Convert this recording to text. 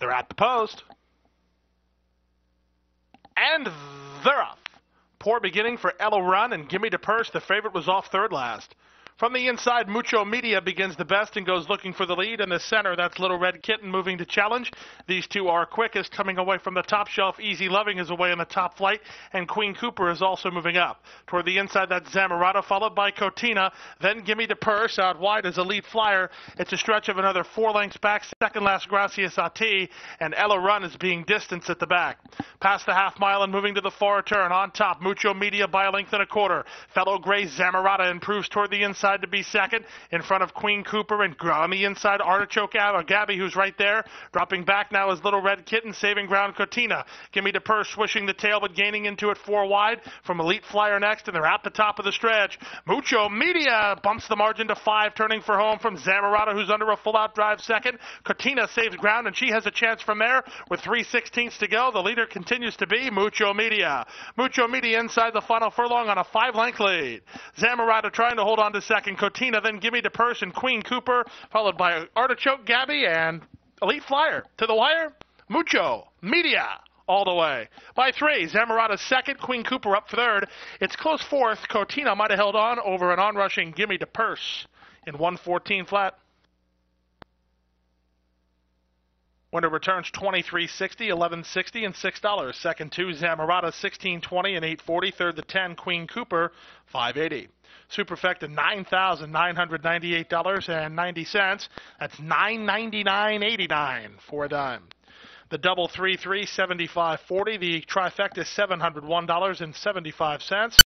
They're at the post. And they're off. Poor beginning for Ella Run and Gimme to Purse. The favorite was off third last. From the inside, Mucho Media begins the best and goes looking for the lead. In the center, that's Little Red Kitten moving to challenge. These two are quickest. Coming away from the top shelf, Easy Loving is away in the top flight, and Queen Cooper is also moving up. Toward the inside, that's Zamorata, followed by Cotina. Then Gimme to Purse. Out wide is Elite Flyer. It's a stretch of another 4 lengths back. Second last, Gracias a Ti, and Ella Run is being distanced at the back. Past the half mile and moving to the far turn. On top, Mucho Media by a length and a quarter. Fellow Gray Zamorata improves toward the inside to be second, in front of Queen Cooper, and on the inside, Artichoke Gabby, who's right there. Dropping back now is Little Red Kitten, saving ground Cotina. Gimme to Purse, swishing the tail, but gaining into it 4 wide. From Elite Flyer next, and they're at the top of the stretch. Mucho Media bumps the margin to 5, turning for home from Zamorata, who's under a full-out drive second. Cotina saves ground, and she has a chance from there. With 3/16 to go, the leader continues to be Mucho Media. Mucho Media inside the final furlong on a 5-length lead. Zamorata trying to hold on to second. Cotina, then Gimme to Purse and Queen Cooper, followed by Artichoke Gabby and Elite Flyer. To the wire, Mucho Media all the way. By 3, Zamorata second, Queen Cooper up third. It's close fourth. Cotina might have held on over an onrushing Gimme to Purse in 1:14 flat. Winner returns $23.60, $11.60, and $6. Second 2, Zamorata, $16.20 and $8.40. Third, the 10, Queen Cooper, $5.80. Superfecta, $9,998.90. That's $999.89 for a dime. The double 3-3, $75.40. The trifecta, $701.75.